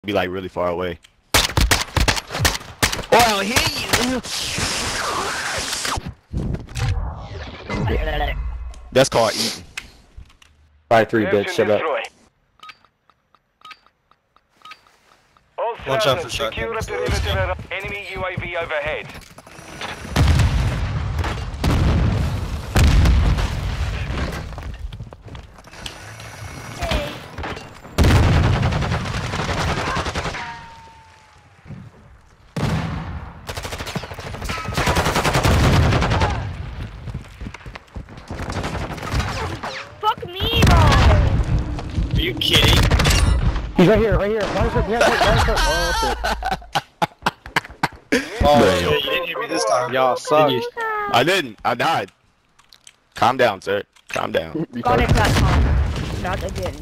Be like really far away. Oh, I'll hit you. That's called eating. 5-3, bitch. Shut up. Watch out for shotgun. Enemy UAV overhead. Fuck me, bro. Are you kidding? He's right here, right here. Oh, Man. shit, you didn't hit me this time. Y'all suck. Did you? I didn't. I died. Calm down, sir. Calm down. Got it, platform. Not again.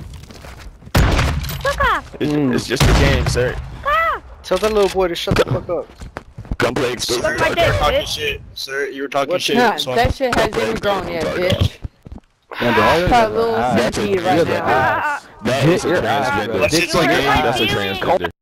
Fuck It's just a game, sir. off. Tell that little boy to shut the fuck up. Come play Sir, Suck my you dick, were talking bitch. shit. Sir, you were talking What? shit. Nah, So that shit hasn't even grown yet, bitch. Man, bro, Probably a little That's a- centipede right you're now. That is a Hit your ass, transgender. bro. That's It's like your a- ass. that's a transgender.